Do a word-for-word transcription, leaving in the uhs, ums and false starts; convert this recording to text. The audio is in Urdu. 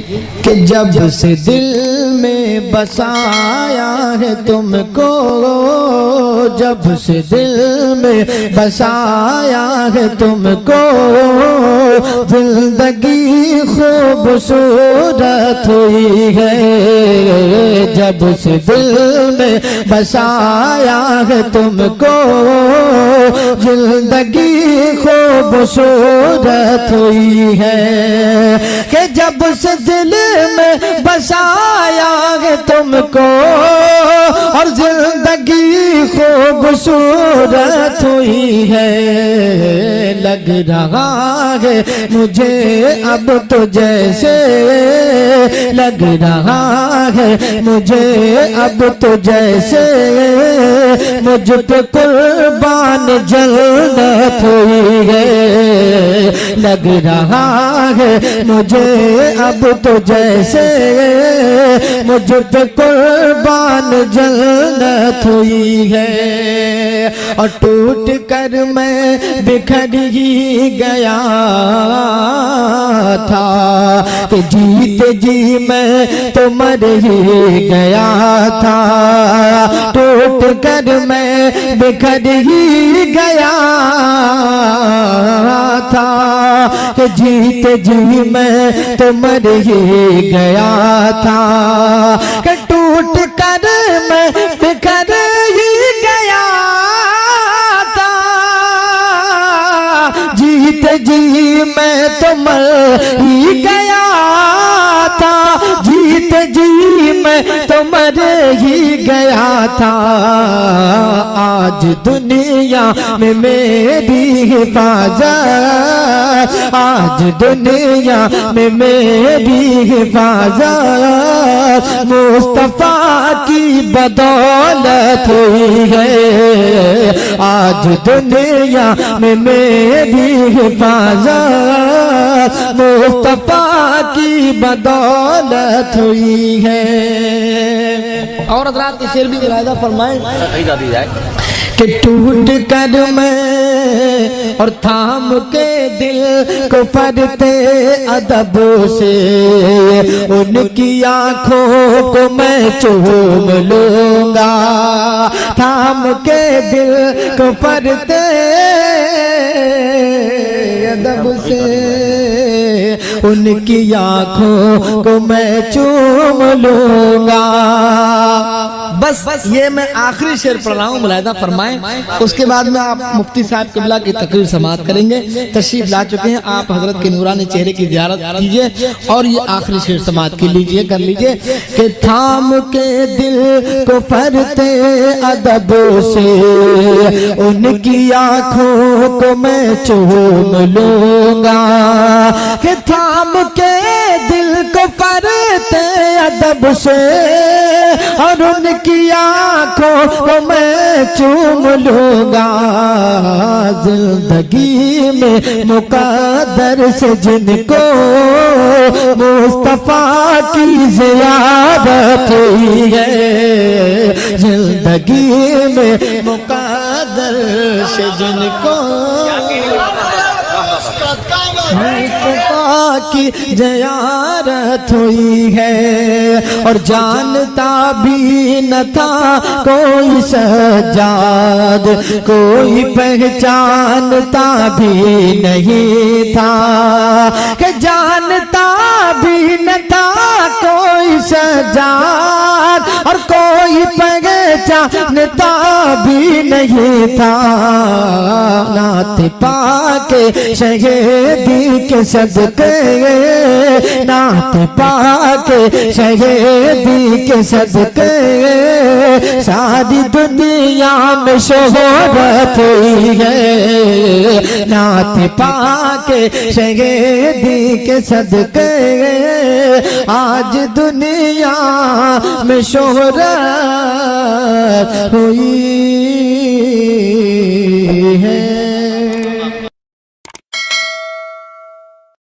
کہ جب سے دل میں بسایا ہے تم کو، جب سے دل میں بسایا ہے تم کو، زندگی خوبصورت ہوئی ہے، جب سے دل میں بسایا ہے تم کو، زندگی خوبصورت ہوئی ہے، کہ جب سے دل میں بسایا ہے تم کو اور زندگی خوبصورت ہوئی ہے، لگ رہا ہے مجھے اب تو جیسے، لگ رہا ہے مجھے اب تو جیسے مجھ پہ قربان جنت ہوئی ہے، لگ رہا ہے مجھے اب تو جیسے مجھ پہ قربان جنت ہوئی ہے، اور ٹوٹ کر میں بکھر ہی گیا تھا، کہ جیتے جی میں تو مر ہی گیا تھا، ٹوٹ کر میں بکھر ہی گیا تھا، کہ جیتے جی میں تو مر ہی گیا تھا، کہ ٹوٹ کر میں بکھر ہی گیا تھا، جیتے جی میں تو مر ہی گیا تھا، جیتے جی میں تو مر ہی گیا تھا، آج دنیا میں میری حفاظت، آج دنیا میں میری حفاظت مصطفیٰ کی بدولت ہوئی ہے، آج دنیا میں میری حفاظت مصطفیٰ کی بدولت ہوئی ہے۔ اور حضرات کے شعر بھی ملاحظہ فرمائیں کہ ٹوٹ کر میں اور تھام کے دل کو پرتے ادب سے ان کی آنکھوں کو میں چوم لوں گا، تھام کے دل کو پرتے ادب سے ان کی آنکھوں کو میں چوم لوں گا۔ بس یہ میں آخری شعر پڑھ رہا ہوں، ملاحظہ فرمائیں، اس کے بعد میں آپ مفتی صاحب قبلہ کی تقریر سماعت کریں گے، تشریف لا چکے ہیں، آپ حضرت کے نورانی چہرے کی زیارت کیجئے اور یہ آخری شعر سماعت کی لیجئے کر لیجئے کہ تھام کے دل کو پرتے ادب سے ان کی آنکھوں کو میں چوم لوں گا، کہ تھام کے دل کو پرتے ادب سے اور ان کی آنکھوں کو میں چوم لوں گا، زندگی میں مقدر سے جن کو مصطفیٰ کی زیارت ہوئی ہے، زندگی میں مقدر سے جن کو مصطفیٰ کی زیارت ہوئی ہے، اور جانتا بھی نہ تھا کوئی سجاد، کوئی پہچانتا بھی نہیں تھا، کہ جانتا بھی نہ تھا کوئی سجاد اور کوئی پہچانتا بھی نہیں تھا، نعت پاک شہیدی کے صدقے، نعت پاک شہیدی کے صدقے ساری دنیا میں شہرت ہوئی ہے، نعت پاک شہیدی کے صدقے آج دنیا میں شہرت ہوئی